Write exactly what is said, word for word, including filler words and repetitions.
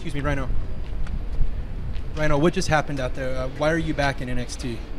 excuse me, Rhyno. Rhyno, what just happened out there? Uh, why are you back in N X T?